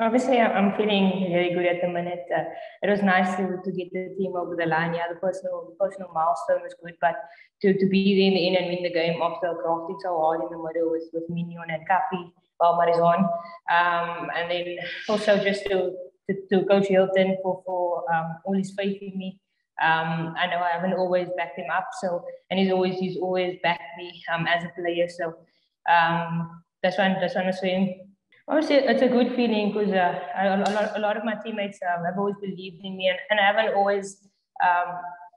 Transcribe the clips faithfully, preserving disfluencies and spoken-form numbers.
Obviously, I'm feeling really good at the minute. Uh, it was nice to, to get the team over the line. Yeah, the personal the personal milestone was good, but to, to be there in the end and win the game after grafting so hard in the middle with, with Mignon and Kapi while Marizon. Um, and then also just to, to, to Coach Hilton for, for um, all his faith in me. Um, I know I haven't always backed him up, so and he's always he's always backed me um, as a player. So um, that's one that's one to him. Honestly, it's a good feeling because uh, a, a, lot, a lot of my teammates um, have always believed in me, and, and I haven't always um,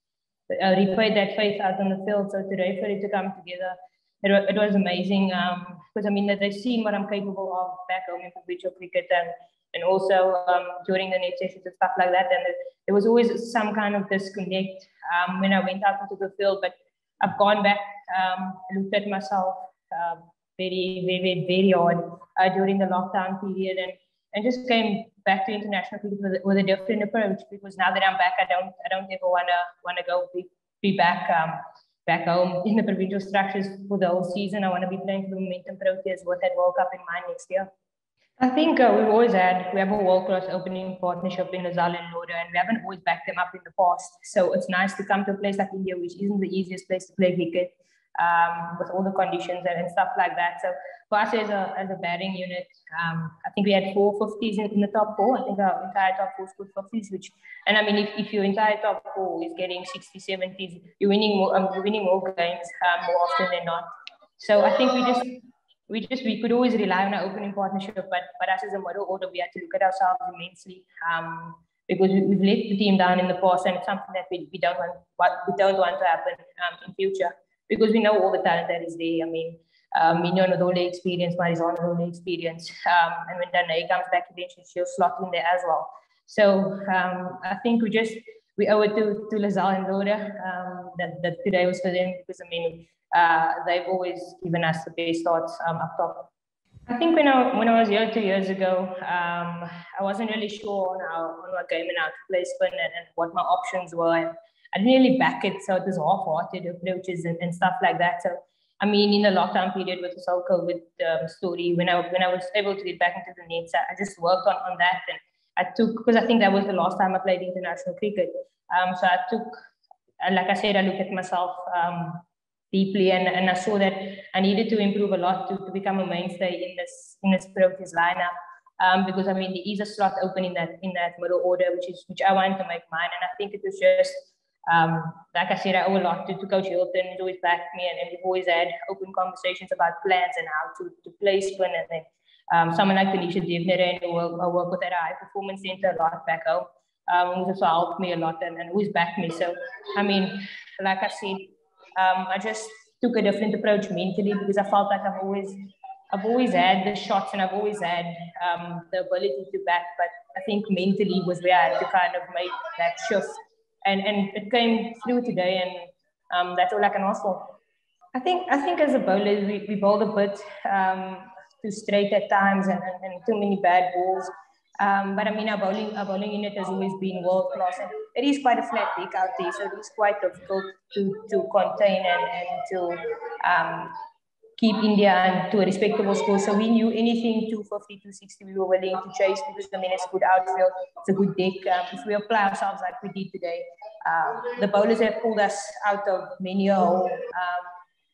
uh, repaid that faith out on the field. So today, for it to come together, it, it was amazing. Because um, I mean, that they've seen what I'm capable of back home in provincial cricket, and and also um, during the net sessions and stuff like that. And there was always some kind of disconnect um, when I went out into the field. But I've gone back, um, looked at myself. Um, very, very, very hard uh, during the lockdown period, and, and just came back to international cricket with, with a different approach. Because now that I'm back, I don't, I don't ever wanna wanna go be, be back, um, back home in the provincial structures for the whole season. I want to be playing for the Momentum Proteas with that World Cup in mind next year. I think uh, we've always had, we have a world-class opening partnership in Lizelle and Laura, and we haven't always backed them up in the past. So it's nice to come to a place like India, which isn't the easiest place to play cricket. Um, with all the conditions and, and stuff like that. So for us as a, as a batting unit, um, I think we had four fifties in, in the top four. I think our entire top four scored fifties, which, and I mean, if, if your entire top four is getting sixties, seventies, you're winning more, um, you're winning more games um, more often than not. So I think we just, we just, we could always rely on our opening partnership, but, but us as a middle order, we had to look at ourselves immensely. Um, because we, we've let the team down in the past, and it's something that we, we don't want, what we don't want to happen um, in future. Because we know all the talent that is there. I mean, um, Mignon with all the experience, Marizon with all the experience. Um, and when Danae comes back, eventually she'll slot in there as well. So um, I think we just, we owe it to, to Lizelle and Laura um, that, that today was for them. Because I mean, uh, they've always given us the best starts um, up top. I think when I, when I was here two years ago, um, I wasn't really sure on, how, on what game and how to play spin and, and what my options were. I didn't really back it, so it was half-hearted approaches and, and stuff like that. So, I mean, in the lockdown period with the whole COVID um, story, when I when I was able to get back into the nets, I just worked on, on that. And I took, because I think that was the last time I played international cricket. Um, so I took, like I said, I looked at myself um, deeply, and, and I saw that I needed to improve a lot to, to become a mainstay in this in this Proteas lineup. Um, because I mean, there is a slot open in that in that middle order, which is which I wanted to make mine, and I think it was just. Um, like I said, I owe a lot to, to Coach Hilton. He's always backed me, and, and we've always had open conversations about plans and how to, to play spin. And then um, someone like Tanisha Devner, who I work with at a high performance center a lot back home, um, who's also helped me a lot and, and always backed me. So, I mean, like I said, um, I just took a different approach mentally because I felt like I've always, I've always had the shots and I've always had um, the ability to back, but I think mentally was where I had to kind of make that shift. And, and it came through today, and um, that's all I can ask for. I think I think as a bowler, we, we bowled a bit um, too straight at times and, and, and too many bad balls. Um, but I mean, our bowling, our bowling unit has always been world class, and it is quite a flat deck out there, so it is quite difficult to, to contain and, and to um, keep India to a respectable score. So we knew anything two fifty, two sixty, we were willing to chase because I mean it's a good outfield, it's a good deck. Um, if we apply ourselves like we did today, um, the bowlers have pulled us out of many a hole um,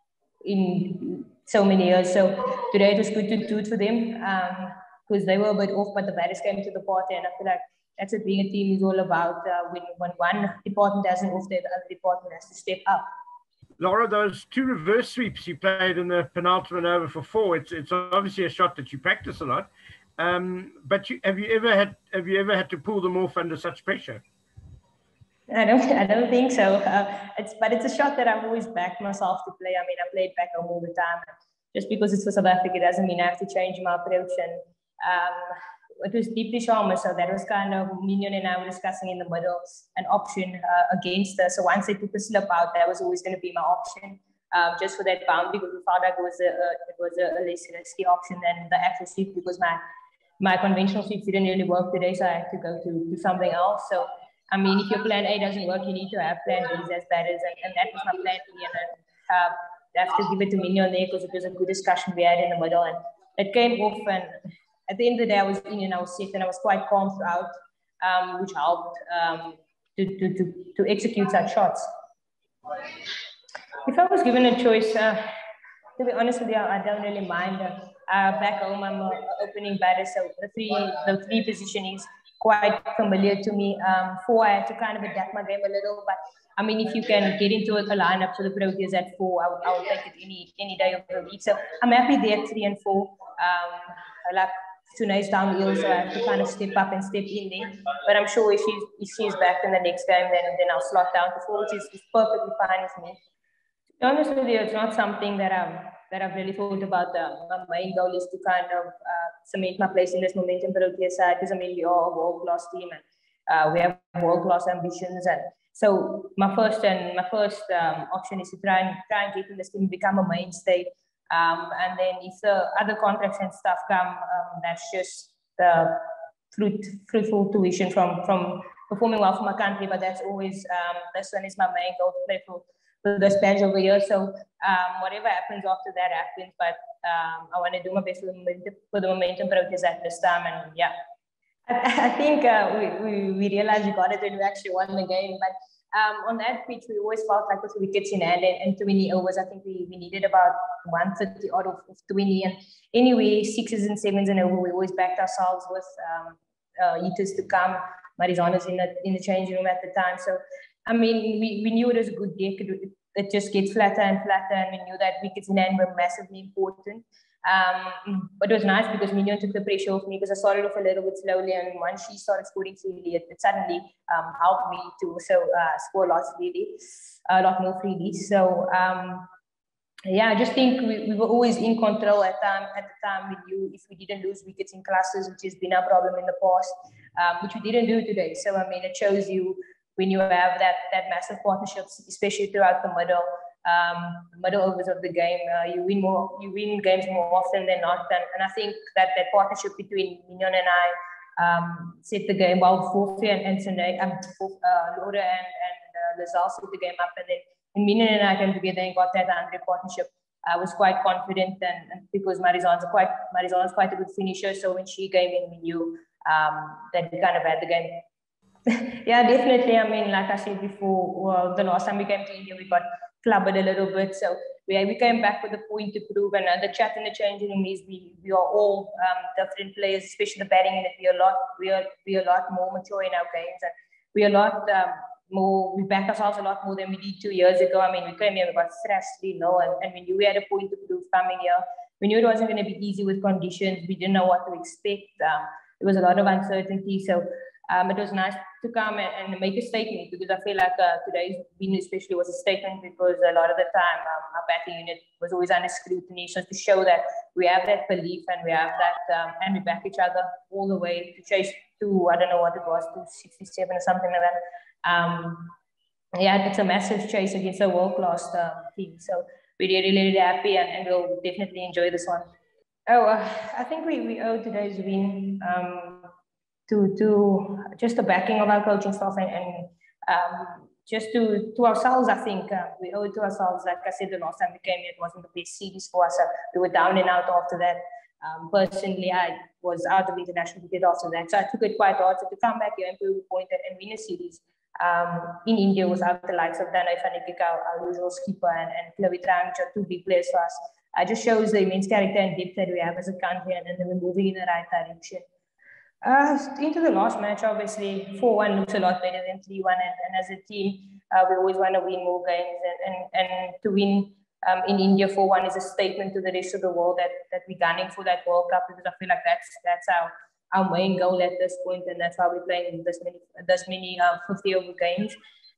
in so many years. So today it was good to do it for them because um, they were a bit off, but the batters came to the party, and I feel like that's what being a team is all about. Uh, when, when one department doesn't off there, the other department has to step up. Laura, those two reverse sweeps you played in the penultimate over for four, it's it's obviously a shot that you practice a lot. Um, but you, have you ever had have you ever had to pull them off under such pressure? I don't I don't think so. Uh, it's but it's a shot that I've always backed myself to play. I mean, I played back home all the time. Just because it's for South Africa doesn't mean I have to change my approach. And um, it was deeply Sharma, so that was kind of Mignon and I were discussing in the middle an option uh, against her. So once they took the slip out, that was always going to be my option, um, just for that boundary. Because we found out it was a, a it was a less risky option than the actual sweep, because my my conventional sweeps didn't really work today, so I had to go to, to something else. So I mean, if your plan A doesn't work, you need to have plan B's as batters, and, and that was my plan B. And then uh, I have to give it to Mignon there because it was a good discussion we had in the middle, and it came off and. at the end of the day, I was in and I was set, and I was quite calm throughout, um, which helped um, to, to, to, to execute such shots. If I was given a choice, uh, to be honest with you, I don't really mind. Uh, uh, back home, I'm an opening batter, so the three, the three position is quite familiar to me. Um, four, I had to kind of adapt my game a little, but I mean, if you can get into a, a lineup for the Proteas at four, I would, I would take it any any day of the week. So I'm happy there at three and four. Um, I like Sunay's down the hill, so I have to kind of step up and step in there. But I'm sure if she's if she's back in the next game, then then I'll slot down to four, which is, is perfectly fine with me. To be honest with you, it's not something that I've that I've really thought about. Uh, my main goal is to kind of uh, cement my place in this Momentum Proteas side, because I mean we are a world-class team, and uh, we have world-class ambitions. And so my first and my first um, option is to try and try and get in this team, become a mainstay. Um, and then if the other contracts and stuff come, um, that's just the fruit, fruitful tuition from from performing well for my country. But that's always um, this one is my main goal, to play for. The splash over here. So um, whatever happens after that happens, but um, I want to do my best for the Momentum, for the Momentum Proteas at this time. And yeah, I, I think uh, we, we, we realized we got it when we actually won the game. But um, on that pitch, we always felt like with wickets in hand and, and twenty overs, I think we, we needed about one thirty out of, of twenty. And anyway, sixes and sevens and over, we always backed ourselves with um, uh, hitters to come. Marizona's in the, in the changing room at the time. So I mean, we, we knew it was a good deck. It, it just gets flatter and flatter, and we knew that wickets in hand were massively important. Um, but it was nice because Mignon took the pressure off me, because I started off a little bit slowly, and once she started scoring freely, it, it suddenly um, helped me to so uh, score lots freely, a lot more freely. So um, yeah, I just think we, we were always in control at time at the time. We knew if we didn't lose wickets in clusters, which has been our problem in the past, um, which we didn't do today. So I mean, it shows you, when you have that, that massive partnerships, especially throughout the middle, um, middle overs of the game, uh, you win more, you win games more often than not. And, and I think that that partnership between Mignon and I um, set the game well. Forfeit and, and Sunay, um, uh, Laura and, and uh, Lizelle set the game up, and then when Mignon and I came together and got that hundred partnership, I was quite confident, and, and because Marizona's quite Marizona's quite a good finisher, so when she came in, we knew um, that we kind of had the game. Yeah, definitely. I mean, like I said before, well, the last time we came to India, we got clubbed a little bit. So we, we came back with a point to prove. And uh, the chat in the changing room is we, we are all um, different players, especially the batting unit. We are a lot, we are, we are a lot more mature in our games, and we are a lot um, more, we back ourselves a lot more than we did two years ago. I mean, we came here, we got thrashed three nil, and, and we knew we had a point to prove coming here. We knew it wasn't going to be easy with conditions. We didn't know what to expect. Um, there was a lot of uncertainty. So Um, it was nice to come and, and make a statement, because I feel like uh, today's win especially was a statement, because a lot of the time um, our batting unit was always under scrutiny. So to show that we have that belief and we have that, um, and we back each other all the way to chase to, I don't know what it was, to sixty-seven or something like that. Um, yeah, it's a massive chase against a world-class uh, team. So we're really, really happy, and, and we'll definitely enjoy this one. Oh, uh, I think we, we owe today's win um, to to just the backing of our coaching staff, and, and um, just to to ourselves. I think uh, we owe it to ourselves. Like I said, the last time we came here, it wasn't the best series for us. Uh, we were down and out after that. Um, personally, I was out of international cricket after that, so I took it quite hard. So to come back here and prove a point and win a series um, in India without the likes of Danai Fanikika, our usual skipper, and, and Chloe Trang, which are two big players for us. It uh, just shows the immense character and depth that we have as a country, and, and then we're moving in the right direction. Uh, into the last match, obviously, four one looks a lot better than three one, and, and as a team, uh, we always want to win more games, and, and, and to win um, in India four one is a statement to the rest of the world that, that we're gunning for that World Cup, because I feel like that's that's our, our main goal at this point, and that's why we're playing this many, this many uh, fifty over games.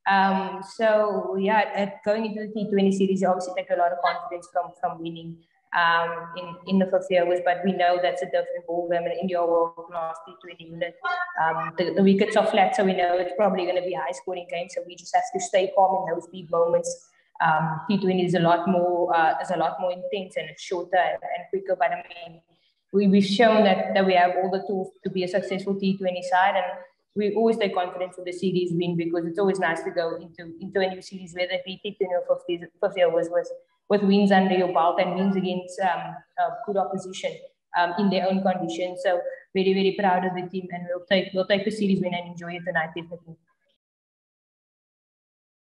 Um, so, yeah, at going into the T twenty series, you obviously take a lot of confidence from, from winning um in in the fifty overs, but we know that's a different ballgame. In India world class T twenty unit, um the, the wickets are flat, so we know it's probably going to be a high scoring game, so we just have to stay calm in those big moments. um T twenty is a lot more uh is a lot more intense, and it's shorter and, and quicker, but I mean we, we've shown that that we have all the tools to be a successful T twenty side, and we always take confidence for the series win, because it's always nice to go into into a new series where they beat T twenty or fifty overs with with wins under your belt and wins against um, uh, good opposition. um, in their own conditions. So very, very proud of the team, and we'll take we'll take the series win and enjoy it tonight, definitely.